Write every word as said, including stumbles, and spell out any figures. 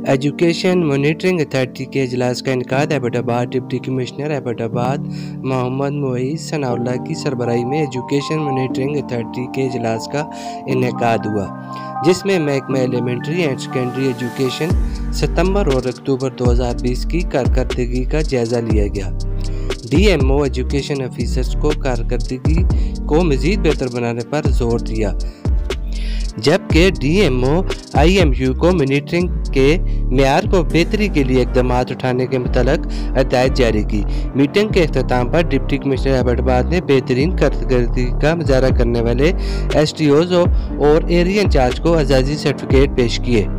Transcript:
Education monitoring authority के इजलास का इनकाद एबटाबाद। डिप्टी कमिश्नर एबटाबाद मोहम्मद मोईज़ सनाउल्लाह की सरबराही में एजुकेशन मॉनिटरिंग अथॉरिटी के इजलास का इनकाद हुआ, जिसमें महकमा एलिमेंट्री एंड सेकेंडरी एजुकेशन सितंबर और अक्टूबर दो हज़ार बीस की कारकर्दगी का जायज़ा लिया गया। D M O education officers को कारकर्दगी को मज़ीद बेहतर बनाने पर जोर दिया, जबकि D M O I M U को मॉनिटरिंग के मेयार को बेहतरी के लिए इकदाम उठाने के मुतालिक हदायत जारी की। मीटिंग के अख्ताम पर डिप्टी कमिश्नर एबटाबाद ने बेहतरीन कारकर्दगी का मुजाहरा करने वाले एस टी ओज़ और एरिया इंचार्ज को एजाज़ी सर्टिफिकेट पेश किए।